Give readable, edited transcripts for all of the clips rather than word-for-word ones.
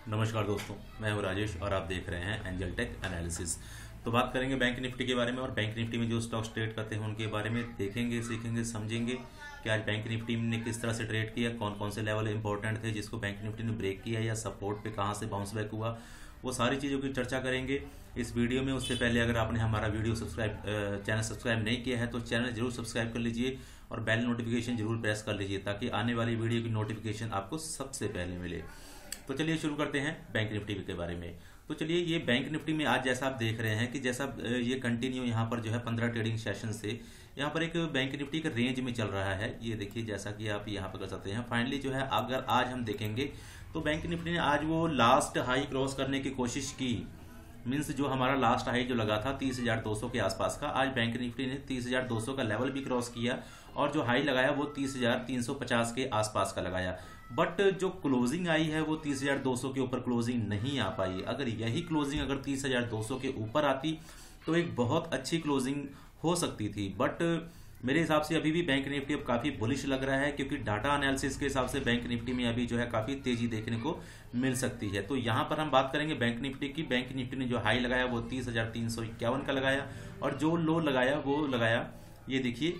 नमस्कार दोस्तों, मैं हूं राजेश और आप देख रहे हैं एंजल टेक एनालिसिस। तो बात करेंगे बैंक निफ्टी के बारे में और बैंक निफ्टी में जो स्टॉक्स ट्रेड करते हैं उनके बारे में देखेंगे, सीखेंगे, समझेंगे कि आज बैंक निफ्टी ने किस तरह से ट्रेड किया, कौन कौन से लेवल इंपॉर्टेंट थे जिसको बैंक निफ्टी ने ब्रेक किया या सपोर्ट पे कहाँ से बाउंस बैक हुआ, वो सारी चीज़ों की चर्चा करेंगे इस वीडियो में। उससे पहले अगर आपने हमारा चैनल सब्सक्राइब नहीं किया है तो चैनल जरूर सब्सक्राइब कर लीजिए और बेल नोटिफिकेशन जरूर प्रेस कर लीजिए ताकि आने वाली वीडियो की नोटिफिकेशन आपको सबसे पहले मिले। तो चलिए शुरू करते हैं बैंक निफ्टी के बारे में। तो चलिए, ये बैंक निफ्टी में आज जैसा आप देख रहे हैं कि जैसा ये कंटिन्यू यहाँ पर जो है 15 ट्रेडिंग सेशन से यहाँ पर एक बैंक निफ्टी का रेंज में चल रहा है। ये देखिए, जैसा कि आप यहाँ पर कर सकते हैं। फाइनली जो है अगर आज हम देखेंगे तो बैंक निफ्टी ने आज वो लास्ट हाई क्रॉस करने की कोशिश की। मीन्स जो हमारा लास्ट हाई जो लगा था 30,200 के आसपास का, आज बैंक निफ्टी ने 30,200 का लेवल भी क्रॉस किया और जो हाई लगाया वो 30,350 के आसपास का लगाया। बट जो क्लोजिंग आई है वो 30,200 के ऊपर क्लोजिंग नहीं आ पाई। अगर यही क्लोजिंग अगर 30,200 के ऊपर आती तो एक बहुत अच्छी क्लोजिंग हो सकती थी। बट मेरे हिसाब से अभी भी बैंक निफ्टी अब काफी बुलिश लग रहा है क्योंकि डाटा एनालिसिस के हिसाब से बैंक निफ्टी में अभी जो है काफी तेजी देखने को मिल सकती है। तो यहाँ पर हम बात करेंगे बैंक निफ्टी की। बैंक निफ्टी ने जो हाई लगाया वो 30,351 का लगाया और जो लो लगाया वो लगाया, ये देखिए,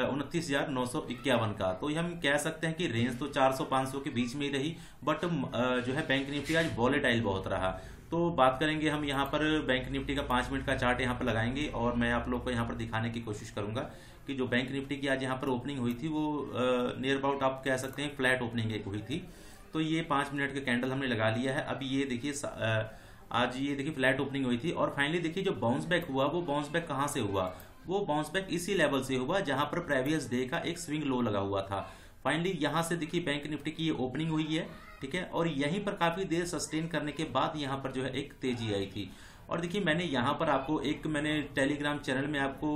29,951 का। तो हम कह सकते हैं कि रेंज तो 400-500 के बीच में ही रही, बट जो है बैंक निफ्टी आज वॉलेटाइल बहुत रहा। तो बात करेंगे हम यहाँ पर बैंक निफ्टी का 5 मिनट का चार्ट यहाँ पर लगाएंगे और मैं आप लोग को यहाँ पर दिखाने की कोशिश करूंगा कि जो बैंक निफ्टी की आज यहाँ पर ओपनिंग हुई थी वो नियर अबाउट आप कह सकते हैं फ्लैट ओपनिंग एक हुई थी। तो ये 5 मिनट का कैंडल हमने लगा लिया है। अभी ये देखिए, आज ये देखिए फ्लैट ओपनिंग हुई थी और फाइनली देखिए जो बाउंस बैक हुआ वो बाउंस बैक कहाँ से हुआ, वो बाउंस बैक इसी लेवल से हुआ जहां पर प्रीवियस डे का एक स्विंग लो लगा हुआ था। फाइनली यहां से देखिए बैंक निफ्टी की ये ओपनिंग हुई है, ठीक है, और यहीं पर काफी देर सस्टेन करने के बाद यहां पर जो है एक तेजी आई थी। और देखिए मैंने यहां पर आपको मैंने टेलीग्राम चैनल में आपको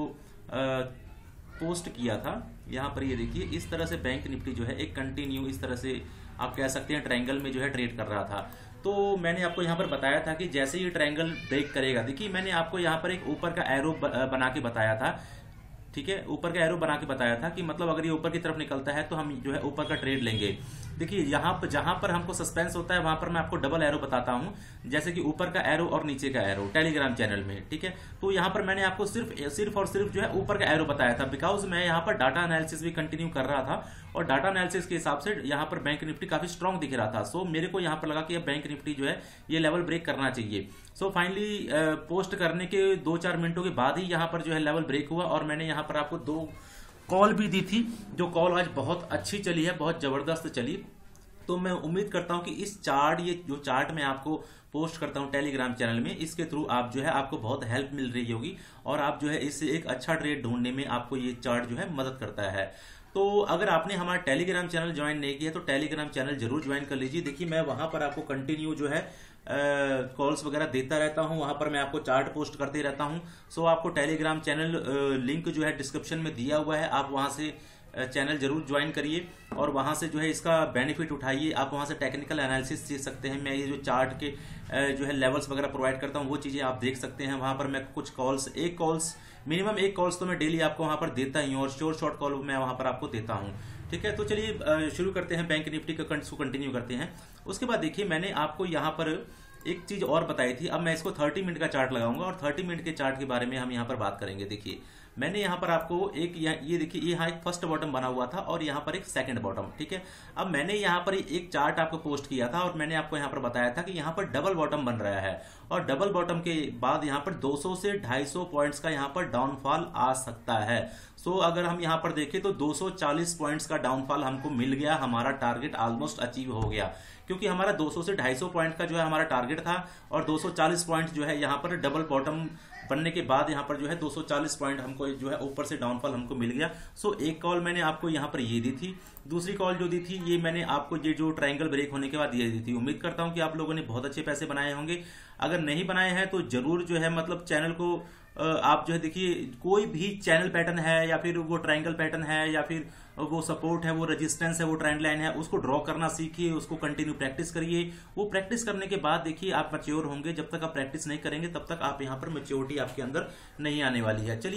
पोस्ट किया था। यहां पर ये देखिए, इस तरह से बैंक निफ्टी जो है एक कंटिन्यू इस तरह से आप कह सकते हैं ट्रायंगल में जो है ट्रेड कर रहा था। तो मैंने आपको यहाँ पर बताया था कि जैसे ये ट्रायंगल ब्रेक करेगा, देखिए मैंने आपको यहाँ पर एक ऊपर का एरो बना के बताया था, ठीक है, ऊपर का एरो बना के बताया था कि मतलब अगर ये ऊपर की तरफ निकलता है तो हम जो है ऊपर का ट्रेड लेंगे। देखिए यहाँ पर जहां पर हमको सस्पेंस होता है वहां पर मैं आपको डबल एरो बताता हूं, जैसे कि ऊपर का एरो और नीचे का एरो टेलीग्राम चैनल में, ठीक है। तो यहाँ पर मैंने आपको सिर्फ और सिर्फ जो है ऊपर का एरो बताया था बिकॉज मैं यहाँ पर डाटा एनालिसिस भी कंटिन्यू कर रहा था और डाटा एनालिसिस के हिसाब से यहाँ पर बैंक निफ्टी काफी स्ट्रांग दिख रहा था। सो मेरे को यहाँ पर लगा कि अब बैंक निफ्टी जो है ये लेवल ब्रेक करना चाहिए। सो फाइनली पोस्ट करने के 2-4 मिनटों के बाद ही यहाँ पर जो है लेवल ब्रेक हुआ और मैंने यहाँ पर आपको 2 कॉल भी दी थी, जो कॉल आज बहुत अच्छी चली है, बहुत जबरदस्त चली। तो मैं उम्मीद करता हूं कि इस चार्ट, ये जो चार्ट मैं आपको पोस्ट करता हूं टेलीग्राम चैनल में, इसके थ्रू आप जो है आपको बहुत हेल्प मिल रही होगी और आप जो है इससे एक अच्छा ट्रेड ढूंढने में आपको ये चार्ट जो है मदद करता है। तो अगर आपने हमारा टेलीग्राम चैनल ज्वाइन नहीं किया तो टेलीग्राम चैनल जरूर ज्वाइन कर लीजिए। देखिए मैं वहां पर आपको कंटिन्यू जो है कॉल्स वगैरह देता रहता हूं, वहां पर मैं आपको चार्ट पोस्ट करते रहता हूं। सो आपको टेलीग्राम चैनल लिंक जो है डिस्क्रिप्शन में दिया हुआ है, आप वहां से चैनल जरूर ज्वाइन करिए और वहां से जो है इसका बेनिफिट उठाइए। आप वहां से टेक्निकल एनालिसिस सीख सकते हैं। मैं ये जो चार्ट के जो है लेवल्स वगैरह प्रोवाइड करता हूं वो चीजें आप देख सकते हैं। वहां पर मैं कुछ मिनिमम एक कॉल्स तो मैं डेली आपको वहां पर देता ही हूं और शॉर्ट कॉल मैं वहां पर आपको देता हूं, ठीक है। तो चलिए शुरू करते हैं, बैंक निफ्टी का कंटिन्यू करते हैं। उसके बाद देखिए मैंने आपको यहाँ पर एक चीज और बताई थी। अब मैं इसको 30 मिनट का चार्ट लगाऊंगा और 30 मिनट के चार्ट के बारे में हम यहाँ पर बात करेंगे। देखिए मैंने यहाँ पर आपको ये देखिए, यहाँ एक फर्स्ट बॉटम बना हुआ था और यहाँ पर एक सेकंड बॉटम, ठीक है। अब मैंने यहाँ पर एक चार्ट आपको पोस्ट किया था और मैंने आपको यहाँ पर बताया था कि यहाँ पर डबल बॉटम बन रहा है और डबल बॉटम के बाद यहाँ पर 200 से 250 पॉइंट्स का यहाँ पर डाउनफॉल आ सकता है। सो अगर हम यहाँ पर देखें तो 240 पॉइंट्स का डाउनफॉल हमको मिल गया, हमारा टारगेट ऑलमोस्ट अचीव हो गया क्योंकि हमारा 200 से 250 पॉइंट का जो है हमारा टारगेट था और 240 पॉइंट जो है यहाँ पर डबल बॉटम बनने के बाद यहाँ पर जो है 240 पॉइंट हमको जो है ऊपर से डाउनफॉल हमको मिल गया। सो एक कॉल मैंने आपको यहाँ पर ये दी थी, दूसरी कॉल जो दी थी ये मैंने आपको ये जो ट्रायंगल ब्रेक होने के बाद ये दी थी। उम्मीद करता हूँ कि आप लोगों ने बहुत अच्छे पैसे बनाए होंगे। अगर नहीं बनाए हैं तो जरूर जो है मतलब चैनल को आप जो है देखिए, कोई भी चैनल पैटर्न है या फिर वो ट्रायंगल पैटर्न है या फिर वो सपोर्ट है, वो रेजिस्टेंस है, वो ट्रेंड लाइन है, उसको ड्रॉ करना सीखिए, उसको कंटिन्यू प्रैक्टिस करिए। वो प्रैक्टिस करने के बाद देखिए आप मैच्योर होंगे। जब तक आप प्रैक्टिस नहीं करेंगे तब तक आप यहाँ पर मैच्योरिटी आपके अंदर नहीं आने वाली है। चलिए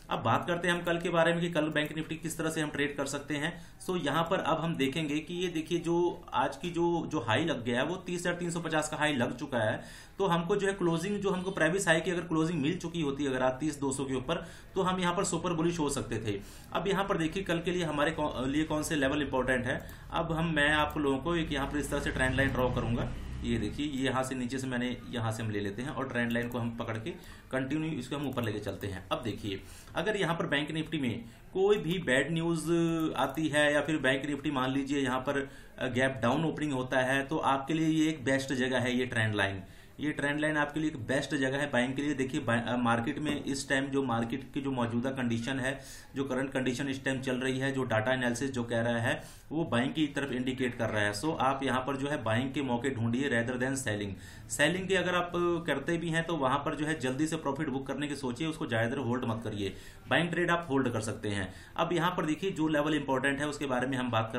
अब बात करते हैं हम कल के बारे में कि कल बैंक निफ्टी किस तरह से हम ट्रेड कर सकते हैं। सो यहाँ पर अब हम देखेंगे कि ये देखिए जो आज की जो हाई लग गया है वो 30,350 का हाई लग चुका है। तो हमको जो है क्लोजिंग, जो हमको प्रेवियस हाई की अगर क्लोजिंग मिल चुकी होती अगर आज 30,200 के ऊपर, तो हम यहाँ पर सुपर बुलिश हो सकते थे। अब यहाँ पर देखिए कल के लिए हमारे लिए कौन से लेवल इंपॉर्टेंट है। अब मैं आप लोगों को एक यहाँ पर इस तरह से ट्रेंड लाइन ड्रॉ करूंगा। ये देखिए, ये यहाँ से नीचे से मैंने यहाँ से हम ले लेते हैं और ट्रेंड लाइन को हम पकड़ के कंटिन्यू इसको हम ऊपर लेके चलते हैं। अब देखिए, अगर यहाँ पर बैंक निफ्टी में कोई भी बैड न्यूज आती है या फिर बैंक निफ्टी मान लीजिए यहाँ पर गैप डाउन ओपनिंग होता है, तो आपके लिए ये एक बेस्ट जगह है। ये ट्रेंड लाइन आपके लिए एक बेस्ट जगह है बाइंग के लिए। देखिए मार्केट में इस टाइम जो मार्केट की जो मौजूदा कंडीशन है, जो करंट कंडीशन इस टाइम चल रही है, जो डाटा एनालिसिस जो कह रहा है वो बाइंग की तरफ इंडिकेट कर रहा है। सो आप यहाँ पर जो है बाइंग के मौके ढूंढिए रेदर देन सेलिंग के अगर आप करते भी हैं तो वहां पर जो है जल्दी से प्रॉफिट बुक करने की सोचिए, उसको ज्यादा देर होल्ड मत करिए। बाइंग ट्रेड आप होल्ड कर सकते हैं। अब यहाँ पर देखिए जो लेवल इंपॉर्टेंट है उसके बारे में हम बात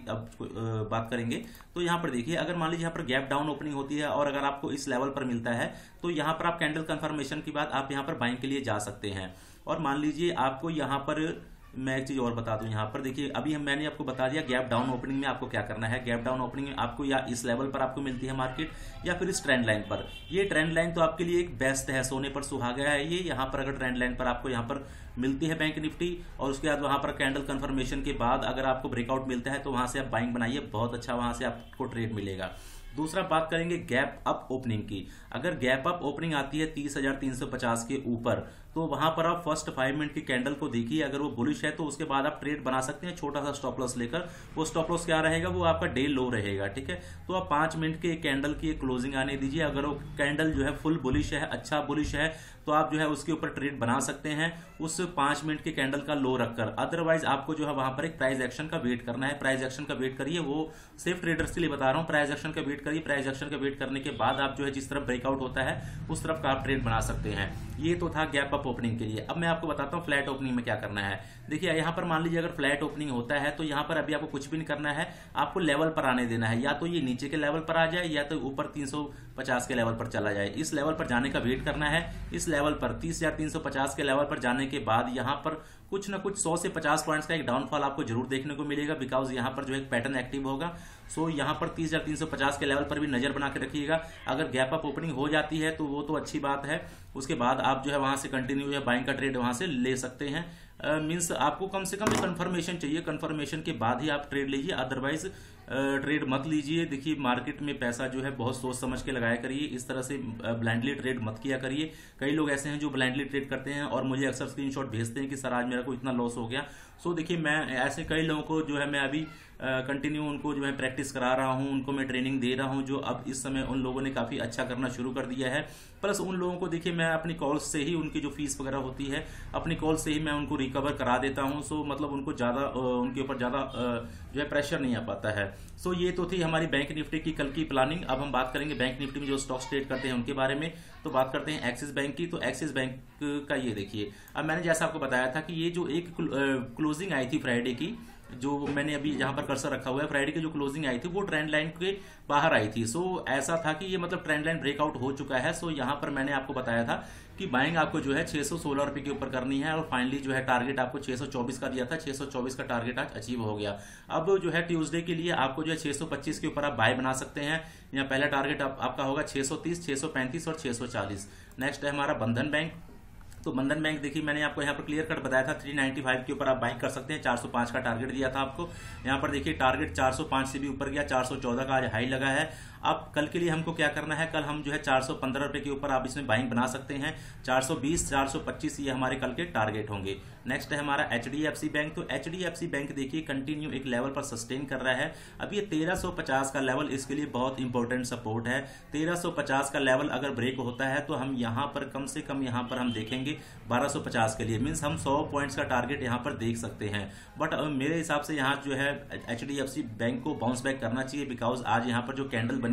करेंगे। तो यहाँ पर देखिए, अगर मान लीजिए यहाँ पर गैप डाउन ओपनिंग होती है और अगर आपको इस लेवल पर मिलता है तो यहाँ पर आप कैंडल कंफर्मेशन के बाद आप यहाँ पर बाइंग के लिए जा सकते हैं। और मान लीजिए आपको यहाँ पर मैं एक चीज और बता दूं, यहाँ पर देखिए अभी मैंने आपको बता दिया गैप डाउन ओपनिंग में आपको क्या करना है। गैप डाउन ओपनिंग में आपको या इस लेवल पर आपको मिलती है मार्केट या फिर इस ट्रेंड लाइन पर। ये ट्रेंड लाइन तो आपके लिए एक बेस्ट है, सोने पर सुहागा है ये। यहाँ पर अगर ट्रेंड लाइन पर आपको यहाँ पर मिलती है बैंक निफ्टी और उसके बाद वहां पर कैंडल कंफर्मेशन के बाद अगर आपको ब्रेकआउट मिलता है तो वहां से आप बाइंग बनाइए, बहुत अच्छा वहां से आपको ट्रेड मिलेगा। दूसरा बात करेंगे गैप अप ओपनिंग की। अगर गैप अप ओपनिंग आती है 30,350 के ऊपर, तो वहां पर आप फर्स्ट 5 मिनट की कैंडल को देखिए, अगर वो बुलिश है तो उसके बाद आप ट्रेड बना सकते हैं छोटा सा स्टॉप लॉस लेकर। वो स्टॉप लॉस क्या रहेगा, वो आपका डे लो रहेगा, ठीक है। तो आप 5 मिनट के कैंडल की क्लोजिंग आने दीजिए। अगर वो कैंडल जो है फुल बुलिश है, अच्छा बुलिश है, तो आप जो है उसके ऊपर ट्रेड बना सकते हैं उस 5 मिनट के कैंडल का लो रखकर। अदरवाइज आपको जो है वहां पर एक प्राइस एक्शन का वेट करना है। प्राइस एक्शन का वेट करिए, वो सेफ ट्रेडर्स के लिए बता रहा हूं। प्राइस एक्शन का वेट करिए, प्राइस एक्शन का वेट करने के बाद आप जो है जिस तरफ ब्रेकआउट होता है उस तरफ का आप ट्रेड बना सकते हैं। ये तो था गैप अप ओपनिंग के लिए। अब मैं आपको बताता हूं फ्लैट ओपनिंग में क्या करना है। देखिए यहां पर मान लीजिए अगर फ्लैट ओपनिंग होता है तो यहां पर अभी आपको कुछ भी नहीं करना है, आपको लेवल पर आने देना है। या तो ये नीचे के लेवल पर आ जाए या तो ऊपर 350 के लेवल पर चला जाए। इस लेवल पर जाने का वेट करना है। इस लेवल पर 30,350 के लेवल पर जाने के बाद यहां पर कुछ ना कुछ 100 से 50 पॉइंट्स का एक डाउनफॉल आपको जरूर देखने को मिलेगा, बिकॉज यहां पर जो एक पैटर्न एक्टिव होगा। सो यहां पर 30,350 के लेवल पर भी नजर बना के रखिएगा। अगर गैप अप ओपनिंग हो जाती है तो वो तो अच्छी बात है, उसके बाद आप जो है वहां से कंटिन्यू या बाइंग का ट्रेड वहां से ले सकते हैं। मींस आपको कम से कम कंफर्मेशन चाहिए, कंफर्मेशन के बाद ही आप ट्रेड लीजिए, अदरवाइज ट्रेड मत लीजिए। देखिए मार्केट में पैसा जो है बहुत सोच समझ के लगाया करिए, इस तरह से ब्लाइंडली ट्रेड मत किया करिए। कई लोग ऐसे हैं जो ब्लाइंडली ट्रेड करते हैं और मुझे अक्सर स्क्रीनशॉट भेजते हैं कि सर आज मेरा को इतना लॉस हो गया। सो देखिए मैं ऐसे कई लोगों को जो है मैं अभी कंटिन्यू उनको जो है प्रैक्टिस करा रहा हूं, उनको मैं ट्रेनिंग दे रहा हूं, जो अब इस समय उन लोगों ने काफी अच्छा करना शुरू कर दिया है। प्लस उन लोगों को देखिए मैं अपनी कॉल्स से ही उनकी जो फीस वगैरह होती है अपनी कॉल से ही मैं उनको रिकवर करा देता हूं। सो मतलब उनको ज्यादा उनके ऊपर ज्यादा जो है प्रेशर नहीं आ पाता है। सो ये तो थी हमारी बैंक निफ्टी की कल की प्लानिंग। अब हम बात करेंगे बैंक निफ्टी में जो स्टॉक्स ट्रेड करते हैं उनके बारे में। तो बात करते हैं एक्सिस बैंक की। तो एक्सिस बैंक का ये देखिए, अब मैंने जैसा आपको बताया था कि ये जो एक क्लोजिंग आई थी फ्राइडे की, जो मैंने अभी जहां पर कर्सर रखा हुआ है, फ्राइडे की जो क्लोजिंग आई थी वो ट्रेंड लाइन के बाहर आई थी। सो ऐसा था कि ये मतलब ट्रेंड लाइन ब्रेकआउट हो चुका है। सो यहां पर मैंने आपको बताया था कि बाइंग आपको जो है 616 रुपए के ऊपर करनी है और फाइनली जो है टारगेट आपको 624 का दिया था। 624 का टारगेट आज अचीव हो गया। अब जो है ट्यूसडे के लिए आपको जो है 625 के ऊपर आप बाय बना सकते हैं। यहाँ पहला टारगेट आपका होगा 630, 635 और 640। नेक्स्ट है हमारा बंधन बैंक। तो बंधन बैंक देखिए मैंने आपको यहाँ पर क्लियर कट बताया था 395 के ऊपर आप बाइंग कर सकते हैं। 405 का टारगेट दिया था आपको। यहाँ पर देखिए टारगेट 405 से भी ऊपर गया, 414 का आज हाई लगा है। अब कल के लिए हमको क्या करना है, कल हम जो है 415 रुपए के ऊपर आप इसमें बाइंग बना सकते हैं। 420, 425 ये हमारे कल के टारगेट होंगे। नेक्स्ट है हमारा HDFC बैंक। तो HDFC बैंक देखिए कंटिन्यू एक लेवल पर सस्टेन कर रहा है। अब ये 1350 का लेवल इसके लिए बहुत इंपॉर्टेंट सपोर्ट है। 1350 का लेवल अगर ब्रेक होता है तो हम यहाँ पर कम से कम यहाँ पर हम देखेंगे 1250 के लिए, मीन्स हम 100 पॉइंट्स का टारगेट यहाँ पर देख सकते हैं। बट मेरे हिसाब से यहाँ जो है HDFC बैंक को बाउंस बैक करना चाहिए, बिकॉज आज यहाँ पर जो कैंडल बनी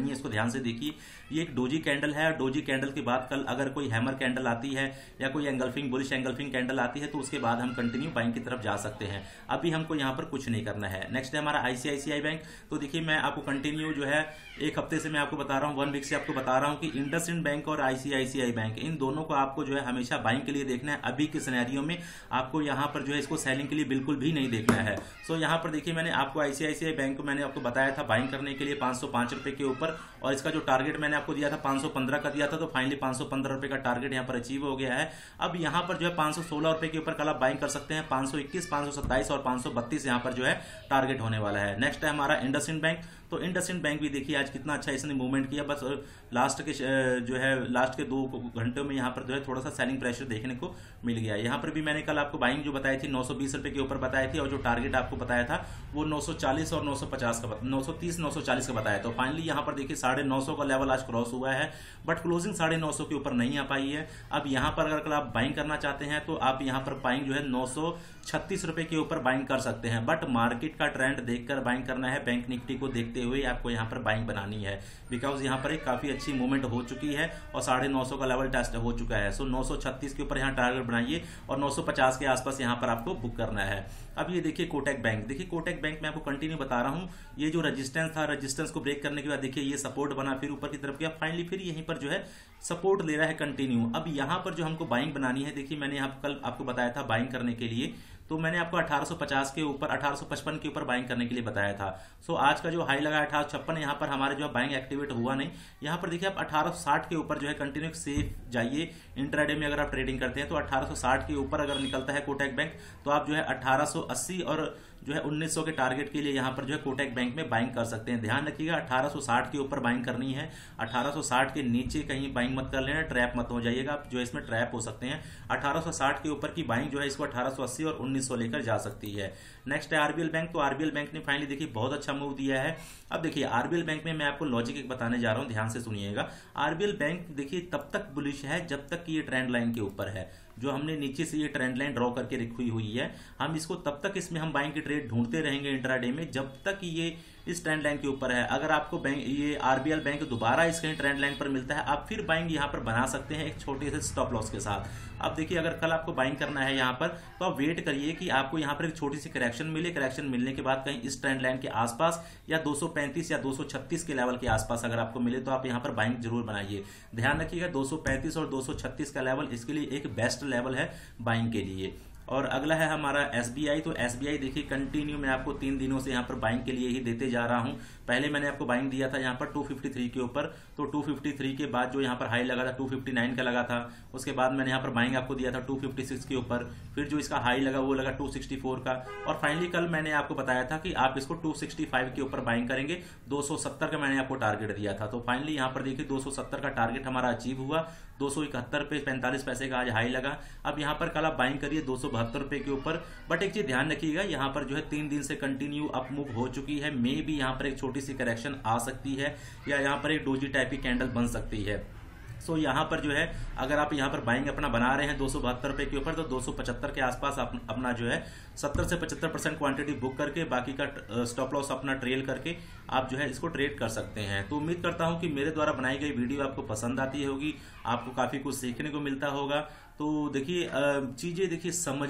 बनी है इसको ध्यान से देखिए। ये एक डोजी कैंडल है और डोजी कैंडल के बाद कल अगर कोई हैमर कैंडल आती है या कोई एंगल्फिंग बुलिश एंगल्फिंग कैंडल आती है तो उसके बाद हम कंटिन्यू बाइंग की तरफ जा सकते हैं। अभी हमको यहाँ पर कुछ नहीं करना है। नेक्स्ट है हमारा आईसीआईसीआई बैंक। तो देखिए मैं आपको कंटिन्यू जो है एक हफ्ते से मैं आपको बता रहा हूँ, 1 वीक से आपको बता रहा हूँ कि इंडसइंड बैंक और आईसीआईसीआई बैंक इन दोनों को आपको जो है हमेशा बाइंग के लिए देखना है। अभी के सिनेरियो में आपको यहाँ पर जो है इसको सेलिंग के लिए बिल्कुल भी नहीं देखना है। सो यहाँ पर देखिए मैंने आपको आईसीआईसीआई बैंक को मैंने आपको बताया था बाइंग करने के लिए 505 रुपए के ऊपर, और इसका जो टारगेट मैंने आपको दिया था 515 का दिया था, तो फाइनली 515 रुपए का टारगेट यहाँ पर अचीव हो गया है। अब यहाँ पर जो है 516 रुपए के ऊपर कल आप बाइंग कर सकते हैं। 521, 527 और 532 यहाँ पर जो है टारगेट होने वाला है। नेक्स्ट है हमारा इंडसइंड बैंक। तो इंडसइंड बैंक भी देखिए आज कितना अच्छा इसने मूवमेंट किया, बस लास्ट के 2 घंटों में यहाँ पर जो है थोड़ा सा सेलिंग प्रेशर देखने को मिल गया। यहाँ पर भी मैंने कल आपको बाइंग जो बताई थी 920 रुपए के ऊपर बताई थी, और जो टारगेट आपको बताया था वो 940 और 950 का 930 940 का बताया। तो फाइनली यहाँ पर देखिए 950 का लेवल आज क्रॉस हुआ है, बट क्लोजिंग 950 के ऊपर नहीं आ पाई है। अब यहाँ पर अगर कल आप बाइंग करना चाहते हैं तो आप यहाँ पर बाइंग जो है 936 रुपए के ऊपर बाइंग कर सकते हैं, बट मार्केट का ट्रेंड देखकर बाइंग करना है। बैंक निफ्टी को देखते हुए आपको यहाँ पर बाइंग बनानी है, बिकॉज यहाँ पर एक काफी अच्छी मूवमेंट हो चुकी है और 950 का लेवल टेस्ट हो चुका है। सो 936 के ऊपर यहाँ टारगेट बनाइए और 950 के आसपास यहाँ पर आपको बुक करना है। अब ये देखिए कोटक बैंक। देखिए कोटक बैंक में आपको कंटिन्यू बता रहा हूँ, ये जो रेजिस्टेंस था, रेजिस्टेंस को ब्रेक करने के बाद देखिए ये सपोर्ट बना, फिर ऊपर की तरफ गया, फाइनली फिर यहीं पर जो है सपोर्ट ले रहा है कंटिन्यू। अब यहाँ पर जो हमको बाइंग बनानी है, देखिए मैंने यहाँ कल आपको बताया था बाइंग करने के लिए, तो मैंने आपको 1850 के ऊपर 1855 के ऊपर बाइंग करने के लिए बताया था। सो आज का जो हाई लगा 1856, यहाँ पर हमारे जो बाइंग एक्टिवेट हुआ नहीं। यहाँ पर देखिए आप 1860 के ऊपर जो है कंटिन्यू सेफ जाइए। इंट्राडे में अगर आप ट्रेडिंग करते हैं तो 1860 के ऊपर अगर निकलता है कोटक बैंक तो आप जो है 1880 और जो है 1900 के टारगेट के लिए यहाँ पर जो है कोटक बैंक में बाइंग कर सकते हैं। ध्यान रखिएगा 1860 के ऊपर बाइंग करनी है, 1860 के नीचे कहीं बाइंग मत कर लेना, ट्रैप मत हो जाइएगा, आप जो है इसमें ट्रैप हो सकते हैं। 1860 के ऊपर की बाइंग जो है इसको 1880 और 1900 लेकर जा सकती है। नेक्स्ट है आरबीएल बैंक। तो आरबीएल बैंक ने फाइनली देखिए बहुत अच्छा मूव दिया है। अब देखिए आरबीएल बैंक में मैं आपको लॉजिक एक बताने जा रहा हूं, ध्यान से सुनिएगा। आरबीएल बैंक देखिए तब तक बुलिश है जब तक कि ये ट्रेंड लाइन के ऊपर है। जो हमने नीचे से ये ट्रेंड लाइन ड्रॉ करके रखी हुई है, हम इसको तब तक इसमें हम बाइंग की ट्रेड ढूंढते रहेंगे इंट्राडे में जब तक ये इस ट्रेंड लाइन के ऊपर है। अगर आपको बैंक ये आरबीएल बैंक दोबारा इस कहीं ट्रेंड लाइन पर मिलता है, आप फिर बाइंग यहाँ पर बना सकते हैं एक छोटे से स्टॉप लॉस के साथ। अब देखिए अगर कल आपको बाइंग करना है यहाँ पर तो आप वेट करिए कि आपको यहाँ पर एक छोटी सी करेक्शन मिले। करेक्शन मिलने के बाद कहीं इस ट्रेंड लाइन के आसपास या 235 या 236 के लेवल के आसपास अगर आपको मिले तो आप यहाँ पर बाइंग जरूर बनाइए। ध्यान रखिएगा 235 और 236 का लेवल इसके लिए एक बेस्ट लेवल है बाइंग के लिए। और अगला है हमारा एसबीआई। तो एसबीआई देखिए कंटिन्यू मैं आपको 3 दिनों से यहाँ पर बाइंग के लिए ही देते जा रहा हूँ। पहले मैंने आपको बाइंग दिया था यहाँ पर 253 के ऊपर, तो 253 के बाद जो यहाँ पर हाई लगा था 259 का लगा था। उसके बाद मैंने यहाँ पर बाइंग आपको दिया था 256 के ऊपर, फिर जो इसका हाई लगा वो लगा 264 का, और फाइनली कल मैंने आपको बताया था कि आप इसको 265 के ऊपर बाइंग करेंगे। 270 का मैंने आपको टारगेट दिया था। तो फाइनली यहाँ पर देखिए 270 का टारगेट हमारा अचीव हुआ। 271 पे 45 पैसे का आज हाई लगा। अब यहाँ पर कल आप बाइंग करिए 272 रुपए के ऊपर। बट एक चीज ध्यान रखिएगा, यहाँ पर जो है 3 दिन से कंटिन्यू अप मूव हो चुकी है। मे भी यहाँ पर एक छोटी सी करेक्शन आ सकती है या यहाँ पर एक डोजी टाइप की कैंडल बन सकती है। सो यहाँ पर जो है अगर आप यहाँ पर बाइंग अपना बना रहे हैं 272 रुपए के ऊपर, तो 275 के आसपास अपना जो है 70 से 75% क्वांटिटी बुक करके बाकी का स्टॉप लॉस अपना ट्रेल करके आप जो है इसको ट्रेड कर सकते हैं। तो उम्मीद करता हूं कि मेरे द्वारा बनाई गई वीडियो आपको पसंद आती होगी, आपको काफी कुछ सीखने को मिलता होगा। तो देखिए चीजें देखिए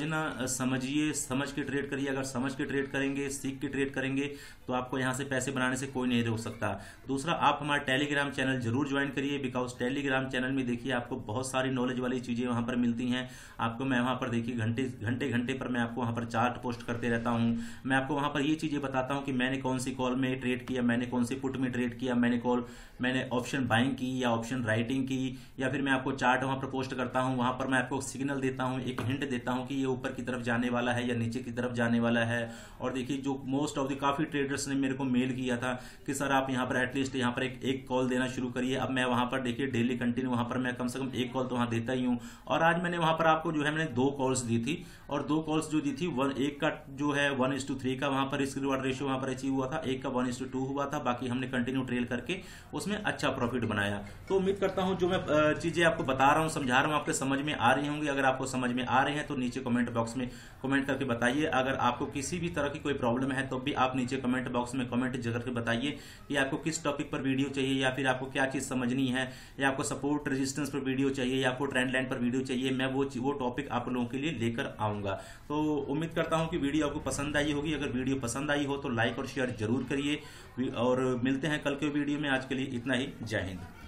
समझिए, समझ के ट्रेड करिए। अगर समझ के ट्रेड करेंगे, सीख के ट्रेड करेंगे तो आपको यहाँ से पैसे बनाने से कोई नहीं रोक सकता। दूसरा, आप हमारा टेलीग्राम चैनल जरूर ज्वाइन करिए, बिकॉज टेलीग्राम चैनल में देखिए आपको बहुत सारी नॉलेज वाली चीजें वहां पर मिलती हैं। आपको मैं वहां पर देखिए घंटे पर मैं आपको वहां पर चार्ट पोस्ट करते रहता हूं। मैं आपको वहां पर ये चीजें बताता हूं कि मैंने कौन सी कॉल में ट्रेड किया, मैंने कौन सी पुट में ट्रेड किया, मैंने ऑप्शन बाइंग की या ऑप्शन राइटिंग की, या फिर मैं आपको चार्ट वहां पर पोस्ट करता हूं। वहां पर मैं आपको सिग्नल देता हूं, एक हिंट देता हूं कि ये ऊपर की तरफ जाने वाला है या नीचे की तरफ जाने वाला है। और देखिए जो मोस्ट ऑफ द काफी ट्रेडर्स ने मेरे को मेल किया था कि सर आप यहाँ पर एटलीस्ट यहाँ पर एक कॉल देना शुरू करिए। अब मैं वहां पर देखिए डेली कंटिन्यू वहां पर मैं कम से कम एक कॉल तो वहां देता ही हूँ। और आज मैंने वहां पर आपको जो है मैंने 2 कॉल्स दी थी, और 2 कॉल्स जो दी थी एक का जो है 1:3 का वहां पर रिस्क रिवार्ड रेशियो वहां पर अचीव हुआ था, एक का 1:2 2 हुआ था, बाकी हमने कंटिन्यू ट्रेल करके उसमें अच्छा प्रॉफिट बनाया। तो उम्मीद करता हूं जो मैं चीजें आपको बता रहा हूं, समझा रहा हूं, आपके समझ में आ रही होंगी। अगर आपको समझ में आ रहे हैं तो नीचे कमेंट बॉक्स में कमेंट करके बताइए। अगर आपको किसी भी तरह की कोई प्रॉब्लम है तो भी आप नीचे कमेंट बॉक्स में कमेंट करके बताइए कि आपको किस टॉपिक पर वीडियो चाहिए, या फिर आपको क्या चीज समझनी है, या आपको सपोर्ट रेजिस्टेंस पर वीडियो चाहिए, या आपको ट्रेंड लाइन पर वीडियो चाहिए। मैं वो टॉपिक आप लोगों के लिए लेकर आऊंगा। तो उम्मीद करता हूं कि वीडियो आपको पसंद आई होगी। अगर वीडियो पसंद आई हो तो लाइक और शेयर जरूर करिए, और मिलते हैं कल के वीडियो में। आज के लिए इतना ही। जय हिंद।